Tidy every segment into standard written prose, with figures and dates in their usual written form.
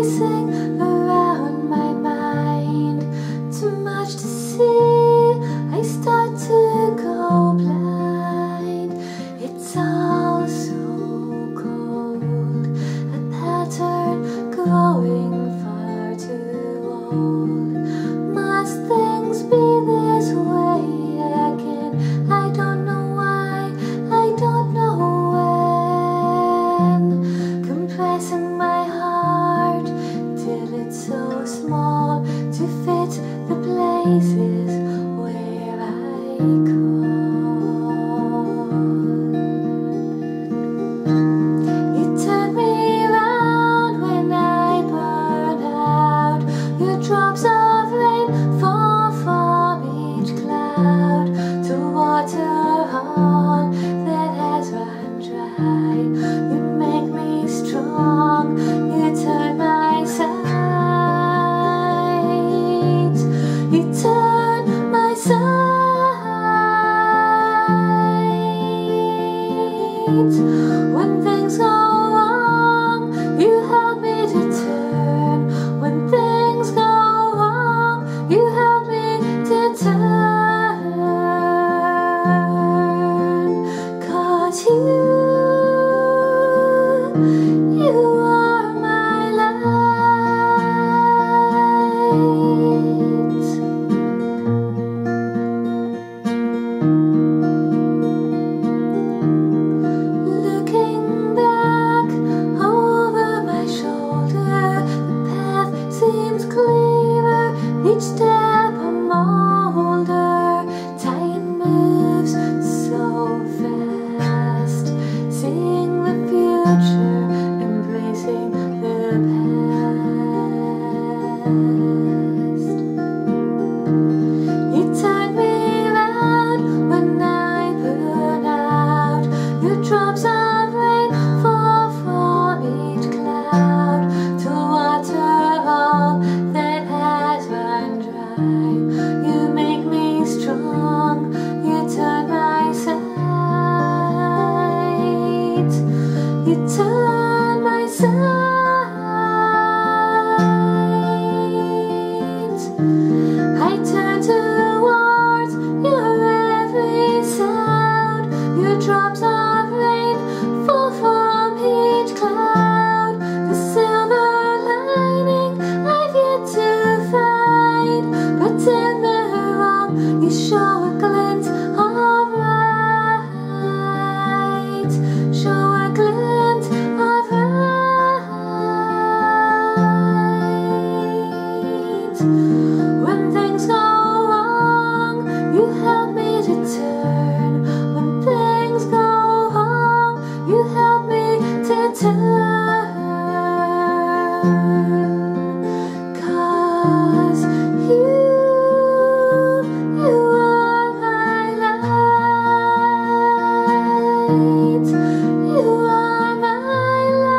racing around my mind. Too much to see, I start to go blind. It's all so cold, a pattern growing far too old. Must things be this way again? I don't know why, I don't know when. Compressing my heart till it's so small to fit the places where I crawl. You turn me round when I burn out. Your drops of rain fall from each cloud to water all that has run dry. You make me strong, you turn my sight, you turn my sight. When things go wrong, you help me to turn. When things go wrong, you help me to turn. 'Cause you are my light. Looking back over my shoulder, the path seems clearer each step I'm older. Time moves so fast, seeing the future, embracing the past. You turn me round when I burn out. Your drops of rain fall from each cloud to water all that has run dry. You make me strong, you turn my sight, you turn my sight. I turn towards your every sound. Your drops of rain fall from each cloud. The silver lining I've yet to find, but in the wrong you show a glint of light. Show a glint of light. When things go wrong, you help me to turn. When things go wrong, you help me to turn. 'Cause you are my light. You are my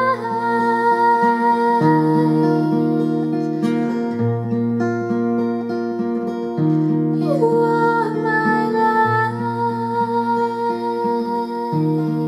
light. You are my light.